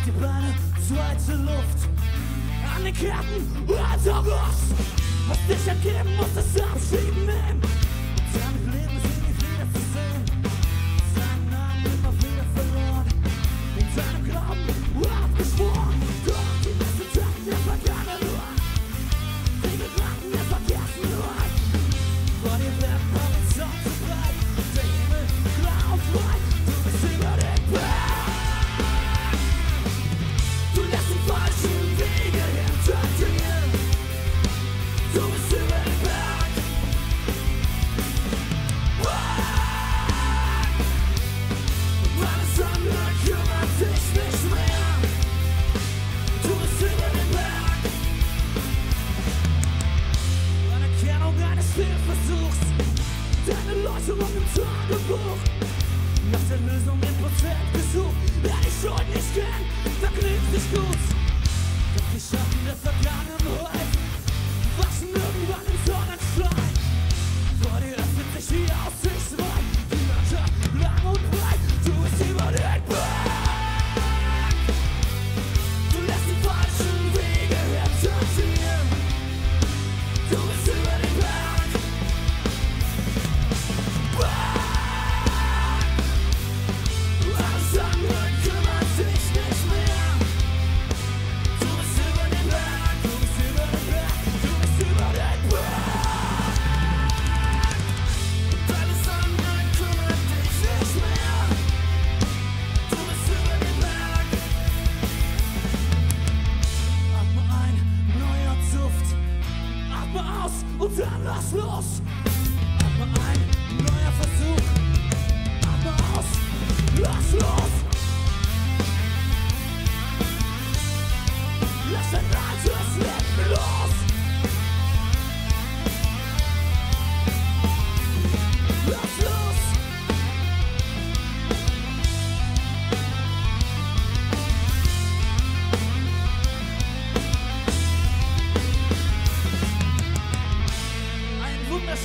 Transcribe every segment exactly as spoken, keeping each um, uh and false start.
die Beine, zweite Luft. An den Kerben, August. Was dich ergeben, muss das Abschied nehmen. Und damit leben sie nie wieder zu sehen. Seinen Namen immer wieder verloren. In seinem Glauben abgeschworen. Doch die besten Taten der Vergangenheit. Die Gedanken der Vergessenheit. Vor dir werden Horizont zu breit. Der Himmel klar und frei. Du bist über den Berg. Du lässt die falschen Wege hinter dir. Du bist über den Berg. Alles andere kümmert dich nicht mehr. Du bist über den Berg. Anerkennung eines Fehlversuchs. Deine Läuterung im Tagebuch. Nach der Lösung im Prozent gesucht. Wer die Schuld nicht kennt, vergnügt sich gut. Doch die Schatten der Vergangenheit waschen irgendwann im Sonnenschein. Vor dir öffnet sich die Aussicht weit. Die Landschaft lang und breit. Du bist über den Berg. Du lässt die falschen Wege hinter dir. Du bist über den Berg. Alles andere kümmert sich nicht mehr. Du bist über den Berg. Du bist über den Berg. Du bist über den Berg. Alles andere kümmert dich nicht mehr. Du bist über den Berg. Atme ein, neuer Duft. Atme aus und dann lass los. Atme ein, neuer Versuch. Atme aus, lass los. Lass dein altes Leben los. Lass los. Einen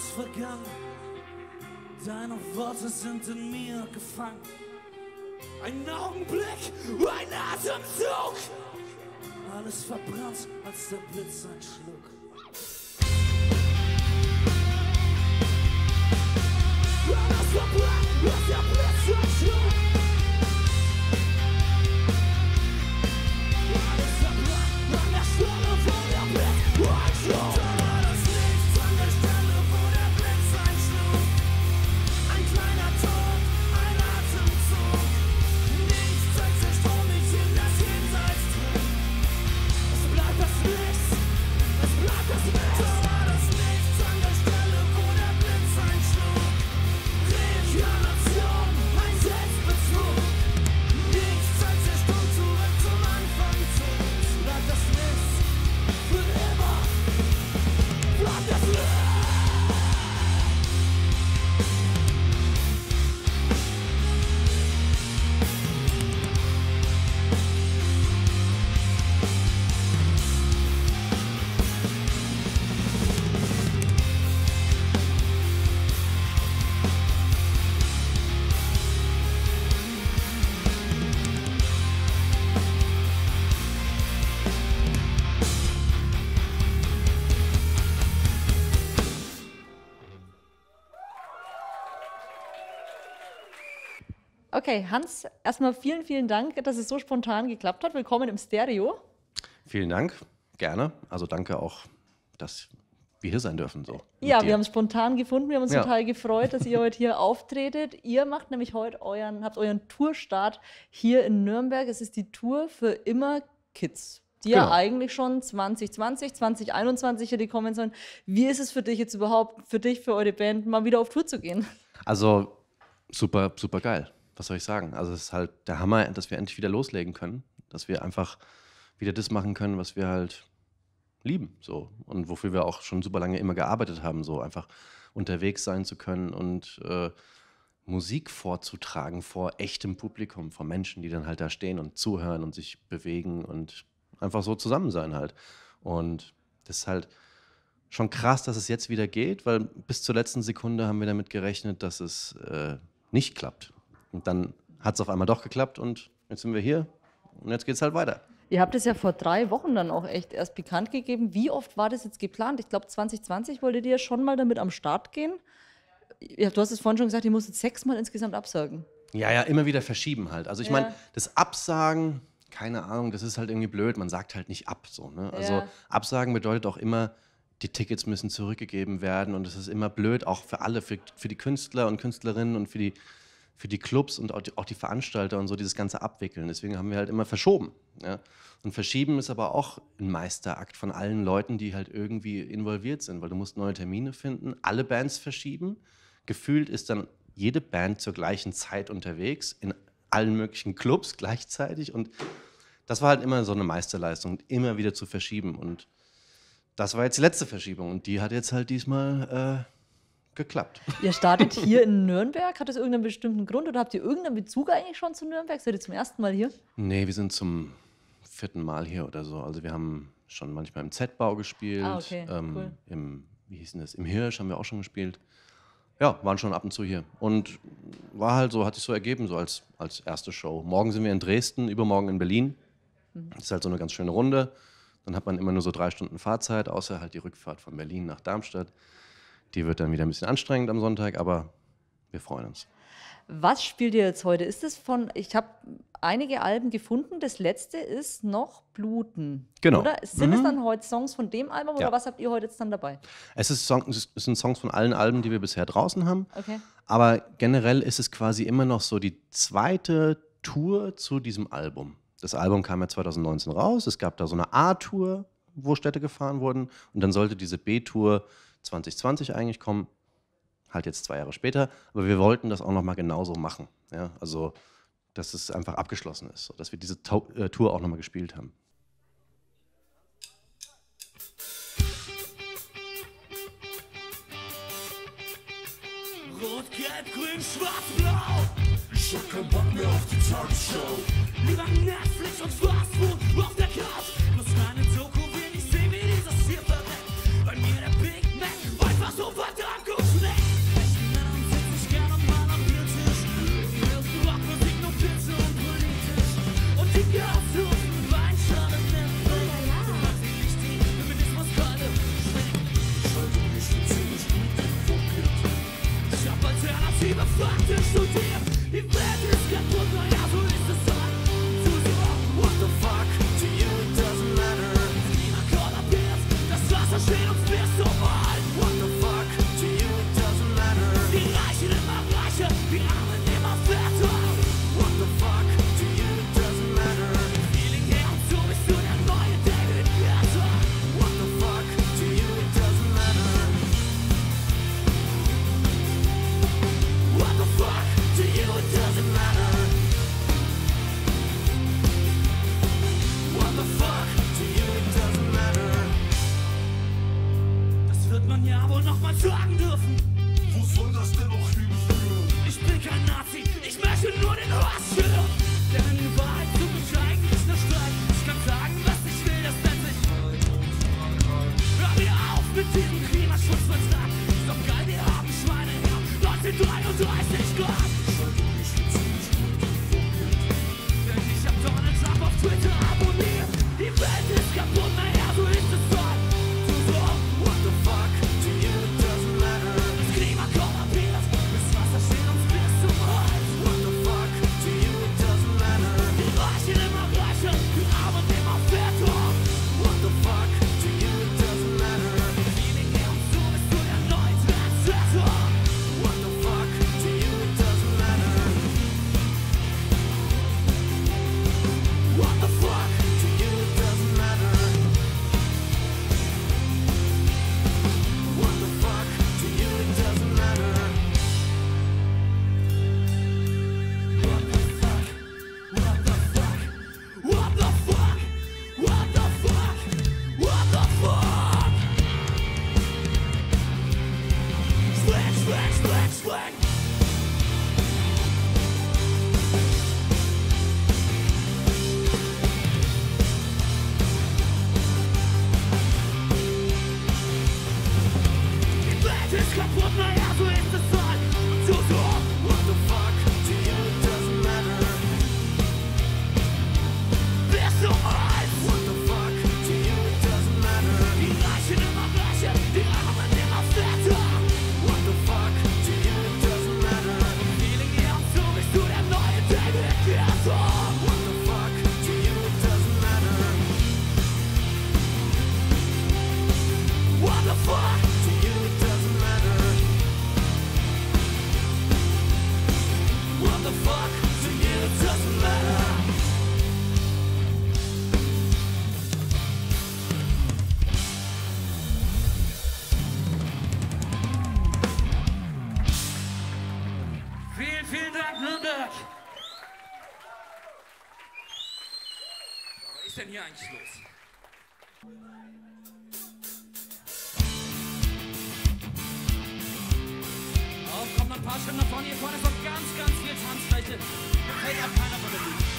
alles vergangen. Deine Worte sind in mir gefangen. Ein Augenblick, ein Atemzug. Alles verbrannt, als der Blitz einschlug. Alles verbrannt, als der Blitz einschlug. Alles verbrannt, an der Stelle, wo der Blitz einschlug. Da war das Licht an der Stelle, wo der Blitz einschlug. Ein kleiner Tod, ein Atemzug. Nichts als der Strom, nicht in das Jenseits drin. Es bleibt das Nichts, es bleibt das Nichts. Da war das Licht an der Stelle, wo der Blitz einschlug. Reinkarnation, ein Selbstbetrug. Nichts als der Strom zurück zum Anfang zog. Es bleibt das Nichts, für immer bleibt das Nichts. Okay, Hans, erstmal vielen, vielen Dank, dass es so spontan geklappt hat. Willkommen im Stereo. Vielen Dank, gerne. Also danke auch, dass wir hier sein dürfen. So, ja, dir. Wir haben es spontan gefunden. Wir haben uns ja. total gefreut, dass ihr heute hier auftretet. Ihr macht nämlich heute euren, habt euren Tourstart hier in Nürnberg. Es ist die Tour für immer Kids, die genau. ja eigentlich schon zwanzig zwanzig, zwanzig einundzwanzig hätte kommen sollen. Wie ist es für dich jetzt überhaupt, für dich, für eure Band, mal wieder auf Tour zu gehen? Also super, super geil. Was soll ich sagen? Also es ist halt der Hammer, dass wir endlich wieder loslegen können, dass wir einfach wieder das machen können, was wir halt lieben, so, und wofür wir auch schon super lange immer gearbeitet haben, so einfach unterwegs sein zu können und äh, Musik vorzutragen vor echtem Publikum, vor Menschen, die dann halt da stehen und zuhören und sich bewegen und einfach so zusammen sein halt. Und das ist halt schon krass, dass es jetzt wieder geht, weil bis zur letzten Sekunde haben wir damit gerechnet, dass es äh, nicht klappt. Und dann hat es auf einmal doch geklappt und jetzt sind wir hier und jetzt geht es halt weiter. Ihr habt es ja vor drei Wochen dann auch echt erst bekannt gegeben. Wie oft war das jetzt geplant? Ich glaube, zwanzig zwanzig wolltet ihr ja schon mal damit am Start gehen. Ja, du hast es vorhin schon gesagt, ihr musstet sechsmal insgesamt absagen. Ja, ja, immer wieder verschieben halt. Also ich Ja. meine, das Absagen, keine Ahnung, das ist halt irgendwie blöd. Man sagt halt nicht ab so, ne? Also Ja. Absagen bedeutet auch immer, die Tickets müssen zurückgegeben werden und es ist immer blöd, auch für alle, für, für die Künstler und Künstlerinnen und für die für die Clubs und auch die, auch die Veranstalter und so dieses ganze Abwickeln. Deswegen haben wir halt immer verschoben. Ja? Und verschieben ist aber auch ein Meisterakt von allen Leuten, die halt irgendwie involviert sind, weil du musst neue Termine finden, alle Bands verschieben. Gefühlt ist dann jede Band zur gleichen Zeit unterwegs, in allen möglichen Clubs gleichzeitig. Und das war halt immer so eine Meisterleistung, immer wieder zu verschieben. Und das war jetzt die letzte Verschiebung und die hat jetzt halt diesmal äh, geklappt. Ihr startet hier in Nürnberg. Hat das irgendeinen bestimmten Grund oder habt ihr irgendeinen Bezug eigentlich schon zu Nürnberg? Seid ihr zum ersten Mal hier? Nee, wir sind zum vierten Mal hier oder so. Also wir haben schon manchmal im Z-Bau gespielt. Ah, okay, ähm, cool. im, wie hieß denn das? Im Hirsch haben wir auch schon gespielt. Ja, waren schon ab und zu hier. Und war halt so, hat sich so ergeben, so als, als erste Show. Morgen sind wir in Dresden, übermorgen in Berlin. Mhm. Das ist halt so eine ganz schöne Runde. Dann hat man immer nur so drei Stunden Fahrzeit, außer halt die Rückfahrt von Berlin nach Darmstadt. Die wird dann wieder ein bisschen anstrengend am Sonntag, aber wir freuen uns. Was spielt ihr jetzt heute? Ist es von, ich habe einige Alben gefunden, das letzte ist noch Bluten. Genau. Oder? Sind Mhm. es dann heute Songs von dem Album Ja. oder was habt ihr heute jetzt dann dabei? Es, ist Song, es sind Songs von allen Alben, die wir bisher draußen haben. Okay. Aber generell ist es quasi immer noch so die zweite Tour zu diesem Album. Das Album kam ja zwanzig neunzehn raus. Es gab da so eine A-Tour, wo Städte gefahren wurden. Und dann sollte diese B-Tour zwanzig zwanzig eigentlich kommen. Halt jetzt zwei Jahre später. Aber wir wollten das auch noch mal genauso machen. Ja? Also, dass es einfach abgeschlossen ist. So, dass wir diese To- äh, Tour auch noch mal gespielt haben. Rot, Gelb, Grün, Schwarz, Blau. Ich hab keinen Bock mehr auf die Tagesschau. Lieber Netflix und Fastfood auf der Couch. Bloß keine Doku will ich sehen, wie dieses hier verreckt. Bei mir der Big Mac einfach so verdammt gut. bist so alt. What the fuck, to you it doesn't matter. Die Reichen immer reicher, die Armen immer fetter. What the fuck, to you it doesn't matter. Feeling her und so bist du der neue David Guetta. What the fuck, to you it doesn't matter. What the fuck, to you it doesn't matter. What the fuck, to you it doesn't matter. Das wird man ja wohl noch mal sagen dürfen. Wo soll das denn noch hinführen? Ich bin kein Nazi, ich möchte nur den Hass schüren. Denn die Wahrheit zu beschreiben ist nur Streit. Ich kann sagen, was ich will, das nennt sich hör mir auf mit diesem Klimaschutzvertrag. Ist doch geil, wir haben Schweine her. neunzehnhundertdreiunddreißig Grad. Denn ich hab Donald Trump auf Twitter abonniert. Die Welt ist kaputt, naja, so ist es halt. Du so, what the fuck, to you it doesn't matter. Das Klima kollabiert, das Wasser steht uns bis zum Hals. What the fuck, to you it doesn't matter. Die Reichen immer reicher, die Armen immer fetter. What the fuck, to you it doesn't matter. Feeling her und so bist du der neue Trendsetter. What the fuck, to you it doesn't matter. What the fuck, to you it doesn't matter. What the fuck, to you it doesn't matter. What the fuck, what the fuck, what the fuck, what the fuck, what the fuck. Swag, swag, swag, swag. Die Welt ist kaputt, naja, so ist es halt. So, so, what the fuck, to you it doesn't matter. Bist du alt? What the fuck, to you it doesn't matter. Die Reichen immer reicher, die Armen immer fetter. What the fuck, to you it doesn't matter. Feeling her und so bist du der neue David Guetta. What the fuck, to you it doesn't matter. What the fuck, to you it doesn't matter. What the fuck, to you it doesn't matter. Vielen, vielen Dank, Nürnberg. Was ist denn hier eigentlich los? Auf, kommt noch ein paar Schritte nach vorne. Hier vorne ist noch ganz, ganz viel Tanzfläche. Da fällt auch keiner von der Bühne.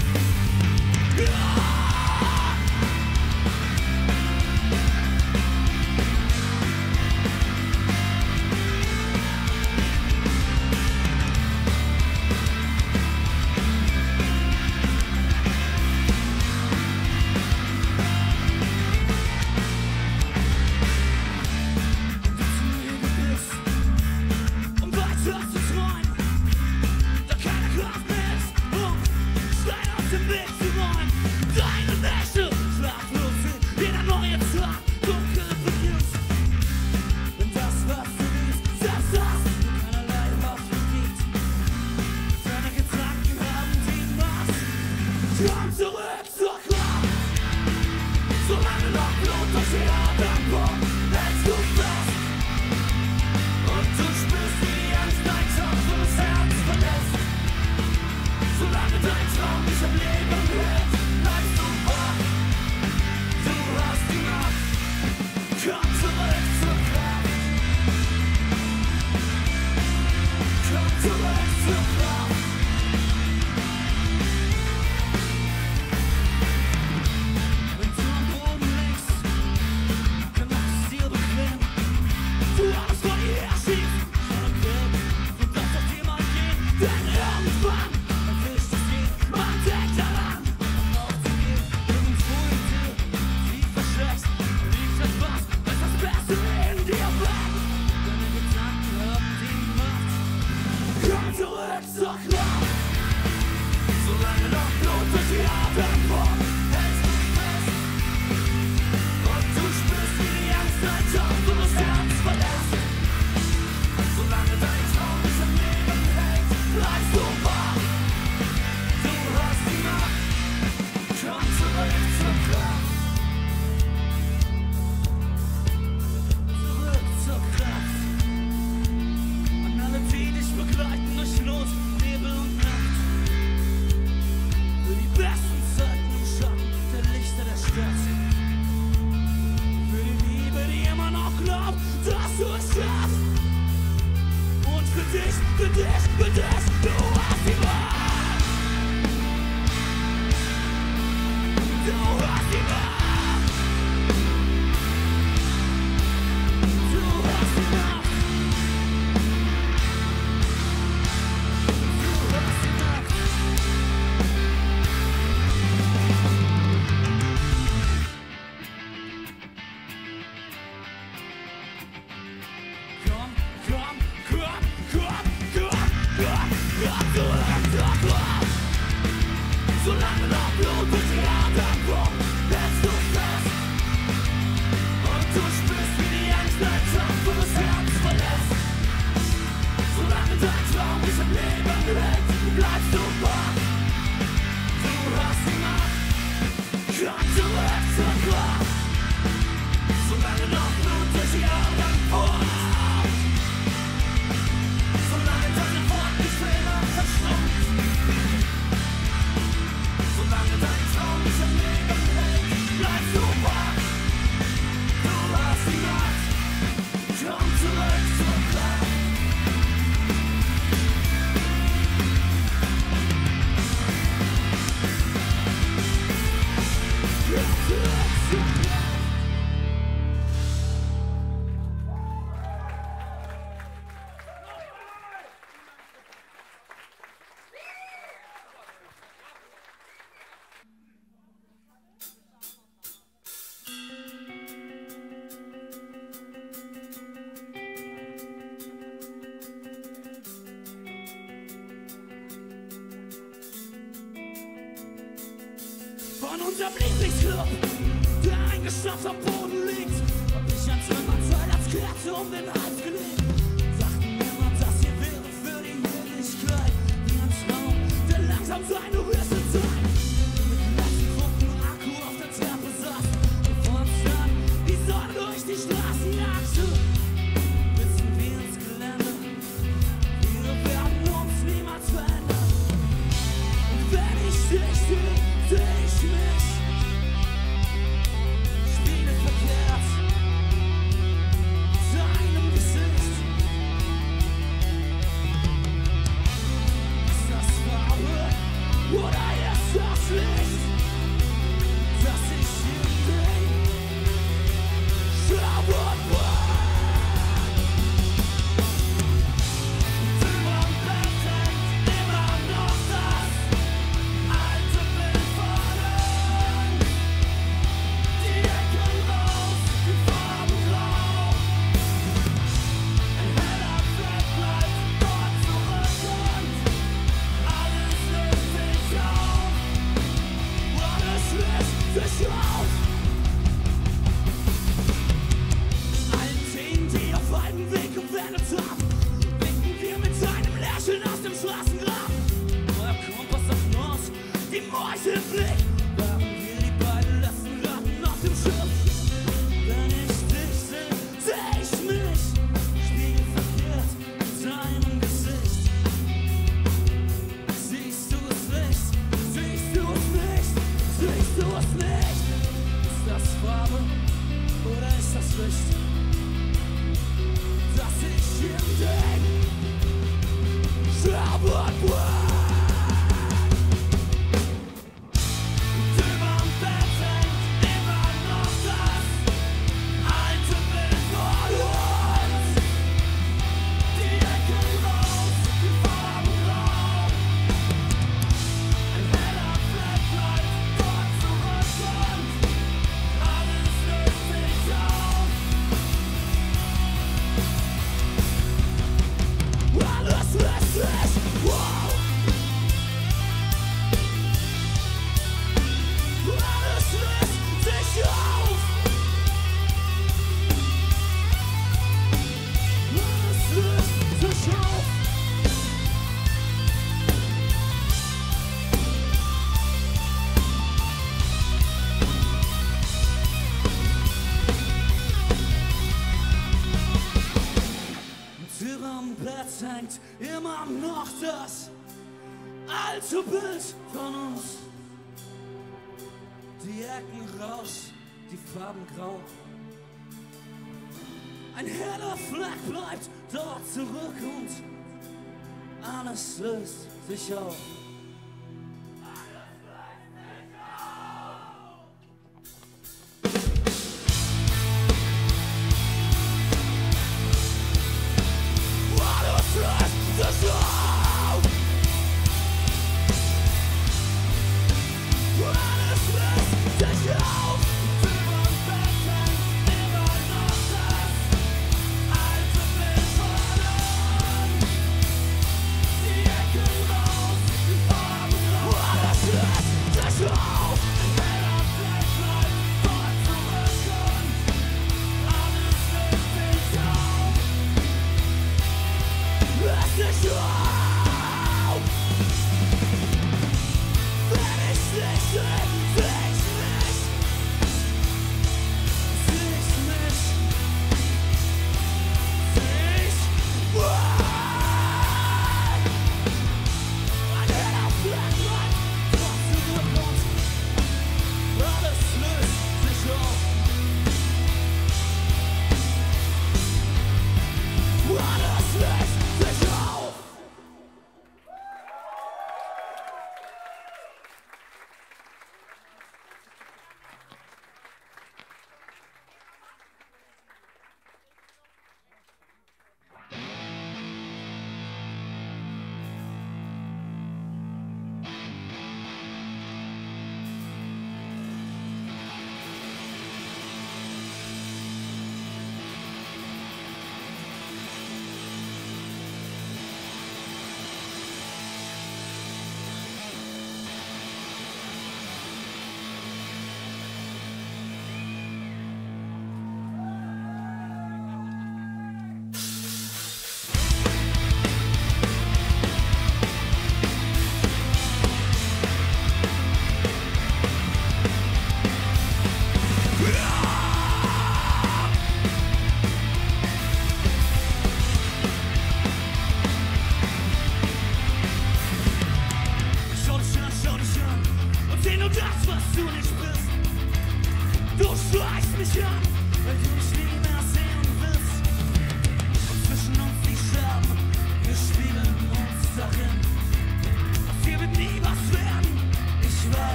Um weiter zu träumen, da keine Kraft mehr ist, um Steine aus dem Weg zu räumen. Deine Nächte schlaflos sind, jeder neue Tag dunkel beginnt. Wenn das, was du liebst, selbst das dir keinerlei Hoffnung gibt. Deine Gedanken haben die Macht. Komm zurück zur Kraft. Solange noch Blut durch die Adern kommt, hältst du fest. Und du spürst, wie die Angst dein Kopf und das Herz verlässt. Solange dein Traum dich am Leben hält, bleibst du wach. Du hast die Macht. Komm zurück zur Kraft. Komm zurück zur Kraft. Wenn du am Boden liegst, dann mach es dir bequem. Du alles vor dir her schiebst, schon am Grill. Und das auf dir mal gehen, denn irgendwann erwischt es jeden. Man denkt daran, um aufzugehen. Irgendwo in dir, tief versteckst, liegt etwas, das das Beste ist. hast du es geschafft. Und für dich, für dich, für dich, du hast die Macht. Du hast die Macht. Du hast die Macht. Du hast die Macht. Komm, komm, komm, komm, komm, komm, komm, komm, komm, komm. Solange noch Blut durch die Adern pumpt, hältst du fest. Und du spürst, wie die Angst dein tapferes Herz verlässt. Solange dein Traum dich am Leben hält, bleibst du wach. Du hast die Macht, komm zurück zur Kraft. Solange noch Blut durch die Adern pumpt, solange deine Worte nicht für immer verstummt. Solange dein Traum dich am Leben hält, bleibst du wach. Du hast die Macht, komm zurück zur Kraft. Komm zurück zur Kraft. Von unserem Lieblingsclub, der eingestopft am Boden liegt, hab ich ein Trümmerteil als Kerze um den Hals gelegt. Sagten mir mal, das hier wäre für die Ewigkeit, wie ein Traum, der langsam seine Höchste zeigt. Mit dem letzten Funken Akku auf der Treppe saß und vor uns dann die Sonne durch die Straßen jagte. Wissen wir ins Gelände, wir werden uns niemals verändern. Und wenn ich dich sehe, seh ich mich spiegelverkehrt deinem Gesicht. Ist das Farbe oder ist das Licht, das ich in den Schlauern brach? Überm Bett hängt immer noch das alte Bild von uns. Die Ecken raus, die Farben grau. Ein heller Fleck bleibt dort zurück und alles löst sich auf. Alles löst sich auf. Allen Themen, die auf einem Weg gewendet haben, winken wir mit einem Lächeln aus dem Straßengraben. Euer Kompass auf Nord, die Mäuse im Blick, waren wir die beiden letzten Ratten auf dem Schiff. Wenn ich dich seh, seh ich mich spiegelverkehrt in deinem Gesicht. Siehst du es nicht? Siehst du es nicht? Siehst du es nicht? Ist das Farbe oder ist das Licht, das ich in den Schlauern brach? Überm Bett hängt immer noch das alte Bild von uns. Die Ecken raus, die Farben grau. Ein heller Fleck bleibt dort zurück und alles löst sich auf. Alles löst sich, wow. Alles löst sich auf. Alles löst sich auf. Und überm Bett hängt immer noch das alte Bild von uns. Die Ecken raus, die Farben grau. Ein heller Fleck bleibt dort zurück und alles löst sich auf.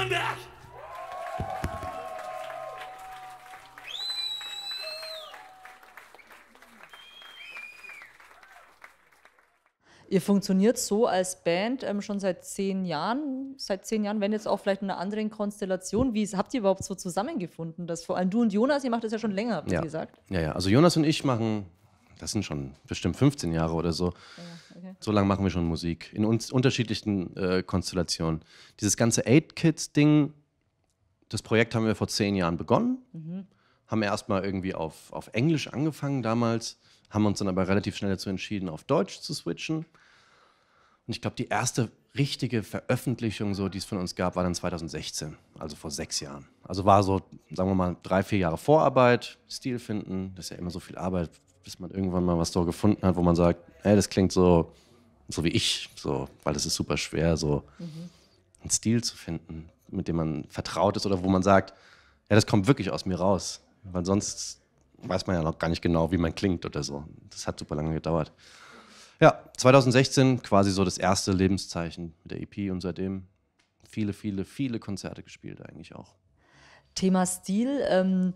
Nürnberg! Ihr funktioniert so als Band ähm, schon seit zehn Jahren, seit zehn Jahren, wenn jetzt auch vielleicht in einer anderen Konstellation. Wie habt ihr überhaupt so zusammengefunden? Das vor allem du und Jonas, ihr macht das ja schon länger, habt ihr Ja. gesagt. Ja, ja. Also Jonas und ich machen, das sind schon bestimmt fünfzehn Jahre oder so. Ja, okay. So lange machen wir schon Musik. In uns unterschiedlichen äh, Konstellationen. Dieses ganze Eight Kids-Ding, das Projekt haben wir vor zehn Jahren begonnen. Mhm. Haben erstmal irgendwie auf, auf Englisch angefangen damals. Haben uns dann aber relativ schnell dazu entschieden, auf Deutsch zu switchen. Und ich glaube, die erste richtige Veröffentlichung, so, die es von uns gab, war dann zwanzig sechzehn, also vor sechs Jahren. Also war so, sagen wir mal, drei, vier Jahre Vorarbeit, Stil finden. Das ist ja immer so viel Arbeit, bis man irgendwann mal was so gefunden hat, wo man sagt, hey, das klingt so, so wie ich, so, weil es ist super schwer, so mhm. einen Stil zu finden, mit dem man vertraut ist oder wo man sagt, ja, das kommt wirklich aus mir raus. Weil sonst weiß man ja noch gar nicht genau, wie man klingt oder so. Das hat super lange gedauert. Ja, zwanzig sechzehn quasi so das erste Lebenszeichen mit der E P und seitdem viele, viele, viele Konzerte gespielt eigentlich auch. Thema Stil, ähm,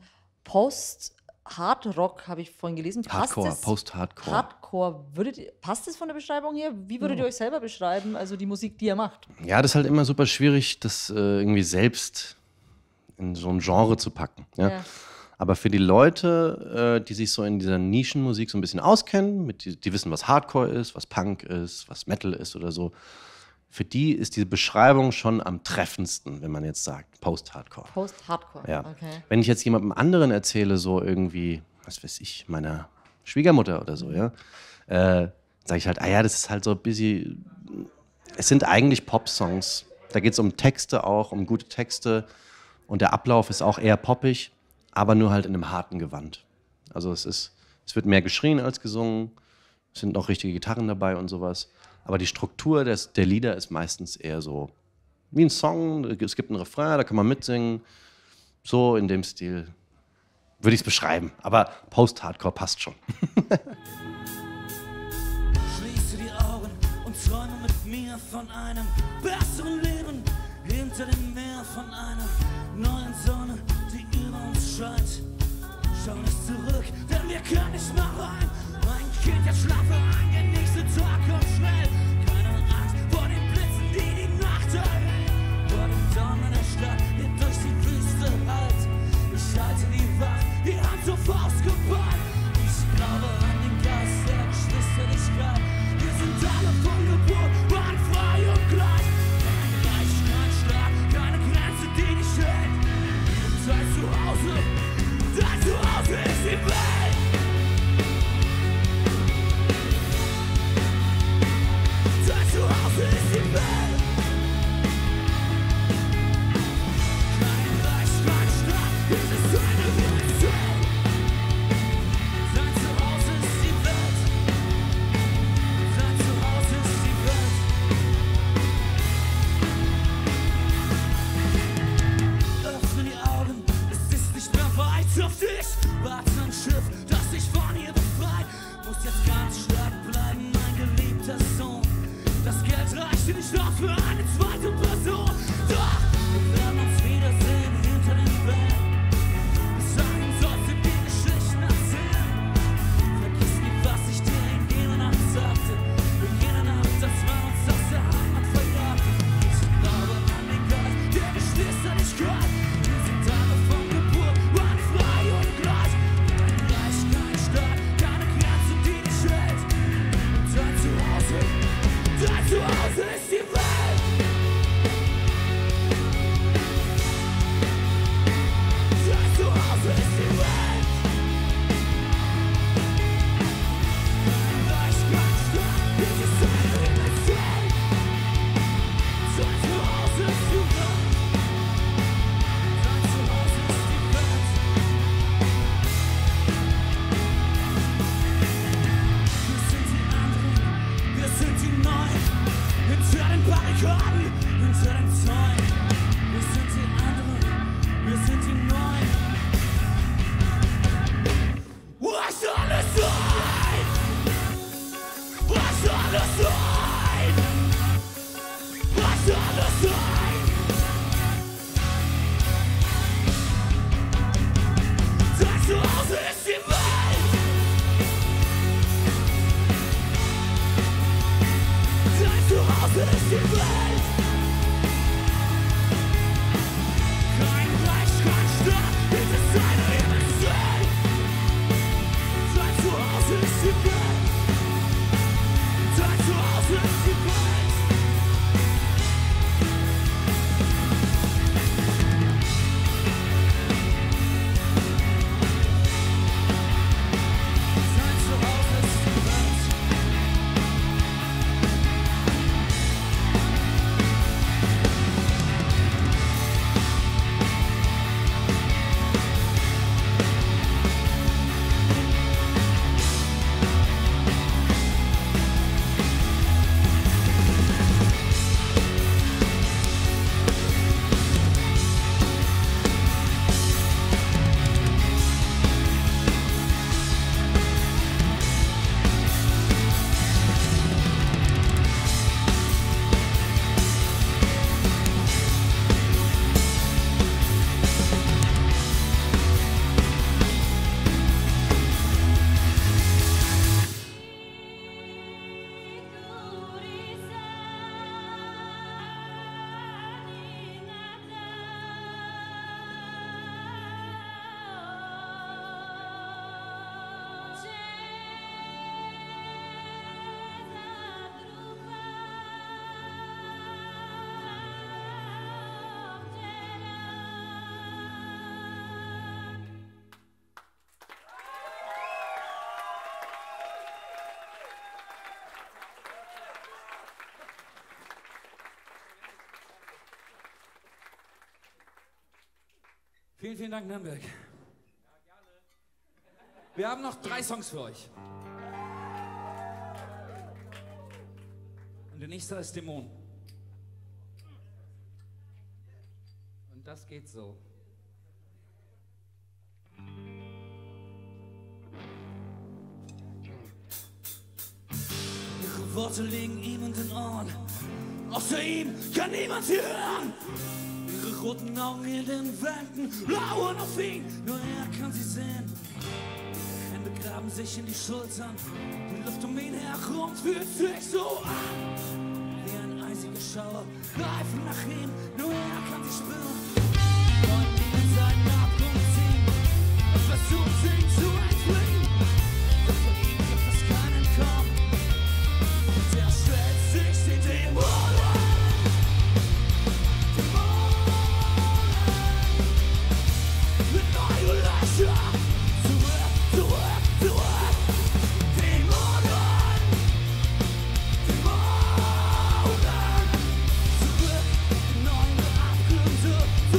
Post-Hard-Rock habe ich vorhin gelesen. Passt Hardcore, das- Post-Hardcore. Hardcore, würdet ihr, passt das von der Beschreibung her? Wie würdet ihr euch selber beschreiben, also die Musik, die ihr macht? Ja, das ist halt immer super schwierig, das äh, irgendwie selbst in so ein Genre zu packen. Ja? Ja. Aber für die Leute, äh, die sich so in dieser Nischenmusik so ein bisschen auskennen, mit die, die wissen, was Hardcore ist, was Punk ist, was Metal ist oder so, für die ist diese Beschreibung schon am treffendsten, wenn man jetzt sagt, Post-Hardcore. Post-Hardcore, Ja. okay. Wenn ich jetzt jemandem anderen erzähle, so irgendwie, was weiß ich, meiner Schwiegermutter oder so, ja, äh, sage ich halt, ah ja, das ist halt so ein bisschen, es sind eigentlich Pop-Songs. Da geht es um Texte auch, um gute Texte und der Ablauf ist auch eher poppig, aber nur halt in einem harten Gewand. Also es ist, es wird mehr geschrien als gesungen, es sind noch richtige Gitarren dabei und sowas. Aber die Struktur des, der Lieder ist meistens eher so wie ein Song, es gibt einen Refrain, da kann man mitsingen. So in dem Stil würde ich es beschreiben. Aber Post-Hardcore passt schon. Schließe die Augen und träume mit mir von einem besseren Leben hinter dem Meer, von einer neuen Sonne, die über uns scheint. Schau nicht zurück, denn wir können nicht mehr rein. Mein Kind, jetzt schlafe ein, der nächste Tag kommt schnell. Keine Angst vor den Blitzen, die die Nacht erhellen. Vor dem Daumen der Stadt, der durch die Wüste hallt. Ich halte die Wacht, die Hand zur Faust geballt. Ich glaube an den Geist der Geschwisterlichkeit. Wir sind alle von Geburt an frei und gleich. Kein Reich, kein Staat, keine Grenze, die dich hält. Dein Zuhause, dein Zuhause ist die Welt. Dein Zuhause ist die Welt. Kein Reich, kein Staat, es ist eine Realität. Dein Zuhause ist die Welt. Dein Zuhause ist die Welt. Öffne die Augen, es ist nicht mehr weit auf dich. Warte ein Schiff, das dich von hier befreit. Muss jetzt ganz stark bleiben, mein geliebter Sohn. Das Geld reicht dir nicht noch für eine zweite Person. Doch, wir werden uns wiedersehen hinter den Bergen. Bis dahin sollst du die Geschichten erzählen. Vergiss nie, was ich dir in jener Nacht sagte. In jener Nacht, dass man uns aus der Heimat verjagte. Ich glaube an den Geist der Geschwisterlichkeit. Wir sind alle von Geburt an frei und gleich. Kein Reich, kein Staat, keine Grenze, die dich hält. Und dein Zuhause, dein Zuhause ist die Welt. Dein Zuhause ist die Welt. Kein Reich, kein Staat, es ist eine Realität. Dein Zuhause ist die Welt. Dein Zuhause ist die Welt. Wir sind die anderen, wir sind die Neuen. Hinter den Barrikaden, hinter den Zäunen. Wir sind die anderen, wir sind die Neuen. Was soll es sein? Was soll es sein? Was soll es sein? ist die Welt. Kein Reich, kein Staat, es ist eine Himmelswelt. Dein Zuhause ist die Welt. Dein Zuhause ist die Welt. Dein Zuhause ist die Welt. Vielen, vielen Dank, Nürnberg. Wir haben noch drei Songs für euch. Und der nächste ist Dämon. Und das geht so. Ihre Worte liegen ihm in den Ohren. Außer ihm kann niemand sie hören. Ihre roten Augen in den Wänden lauern auf ihn, nur er kann sie sehen. Die Hände graben sich in die Schultern, die Luft um ihn herum fühlt sich so an. Wie ein eisiger Schauer greifen nach ihm, nur er kann sie spüren. Wollen ihn in seinen Abgrund ziehen und versuchen ihn zu entfliehen. Doch von ihm gibt es kein Entkommen. Der stellt sich die Dämonen. Zurück, zurück, zurück. Dämonen, Dämonen. Zurück in neue Abgründe.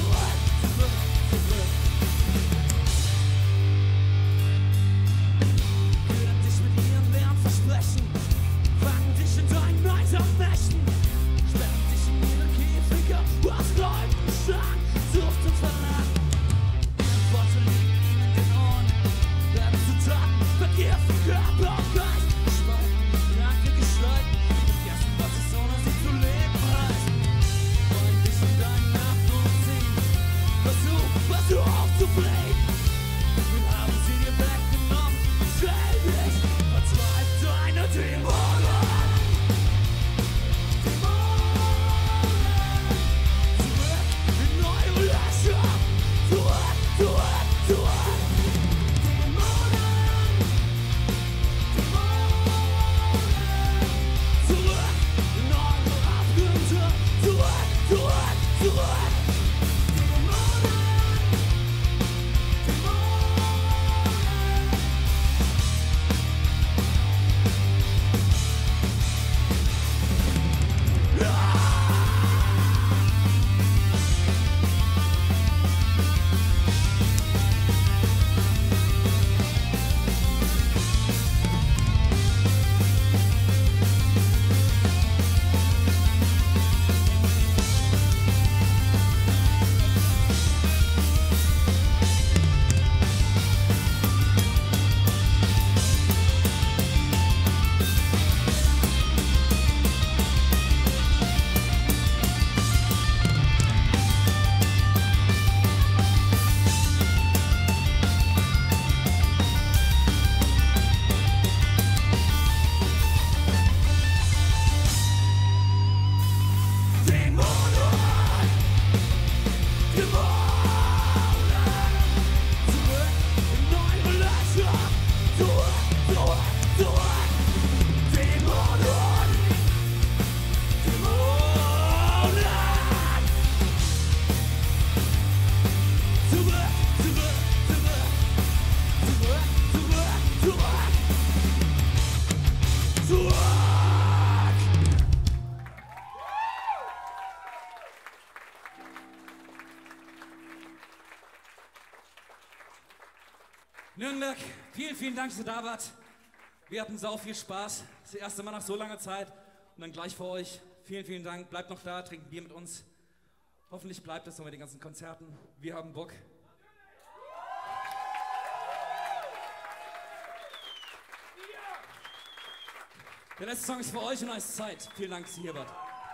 Nürnberg, vielen, vielen Dank, dass ihr da wart. Wir hatten sau viel Spaß. Das erste Mal nach so langer Zeit. Und dann gleich für euch. Vielen, vielen Dank. Bleibt noch da, trinkt Bier mit uns. Hoffentlich bleibt es so mit den ganzen Konzerten. Wir haben Bock. Der letzte Song ist für euch und dann ist Zeit. Vielen Dank, dass ihr hier wart.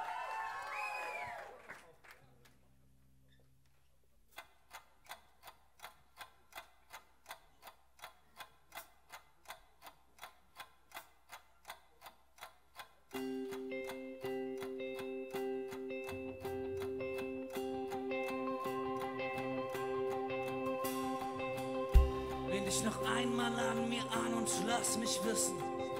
Lehn dich noch einmal an mir an und lass mich wissen,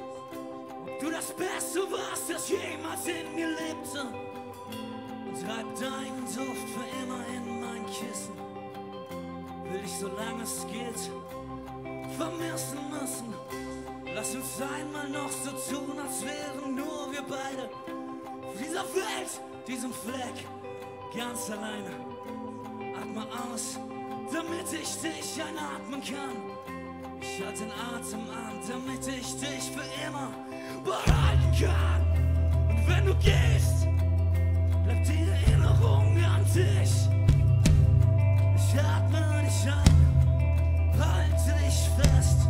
ob du das Beste warst, das jemals in mir lebte. Und treib deinen Duft für immer in mein Kissen. Will dich, solange es geht, vermissen müssen. Lass uns einmal noch so tun, als wären nur wir beide auf dieser Welt, diesem Fleck, ganz alleine. Atme aus, damit ich dich einatmen kann. Ich halte den Atem an, damit ich dich für immer behalten kann. Und wenn du gehst, bleibt die Erinnerung an dich. Ich atme dich ein, halte dich fest,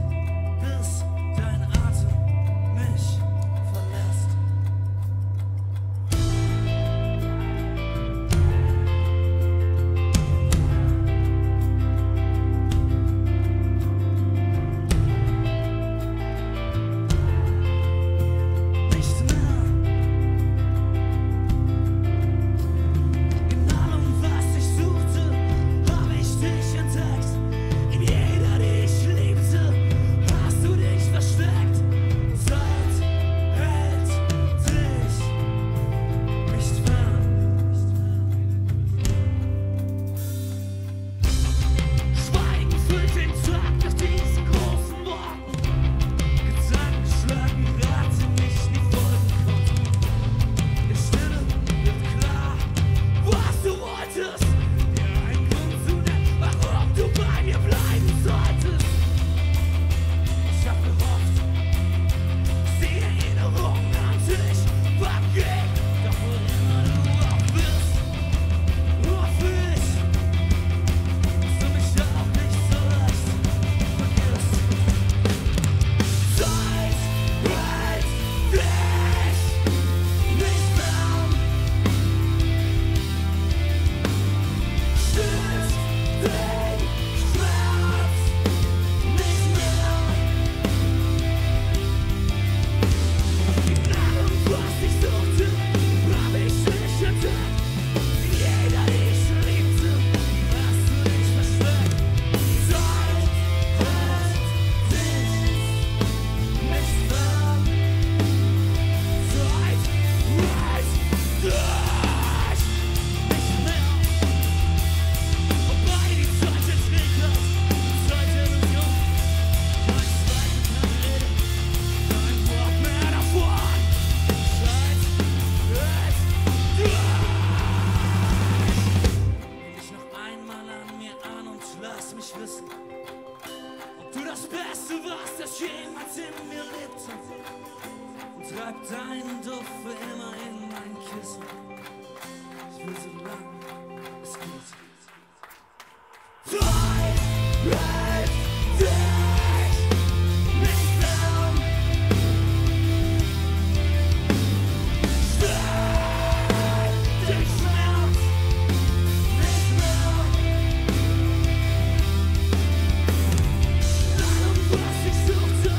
bis dein Atem mich verlässt.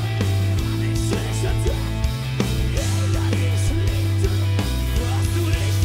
Jeder dich liebte, was du dich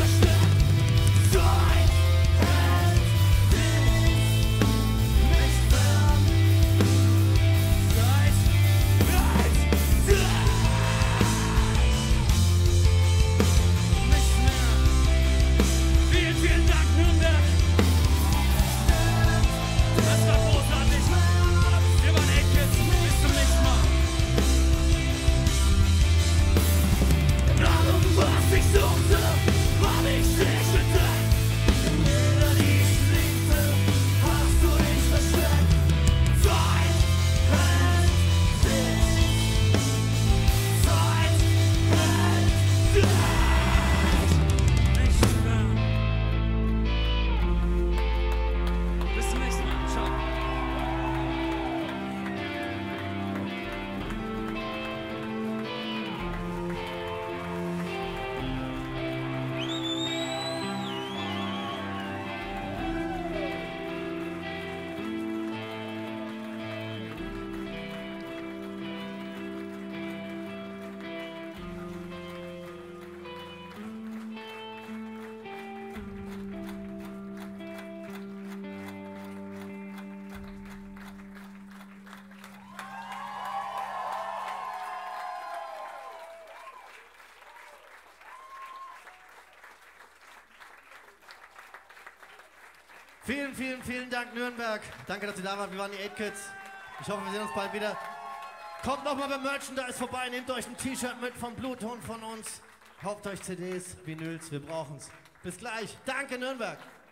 Vielen, vielen, vielen Dank, Nürnberg. Danke, dass ihr da wart. Wir waren die acht Kids. Ich hoffe, wir sehen uns bald wieder. Kommt nochmal beim Merchandise vorbei. Nehmt euch ein T-Shirt mit vom Bluton von uns. Kauft euch C Ds, Vinyls. Wir brauchen's. Bis gleich. Danke, Nürnberg.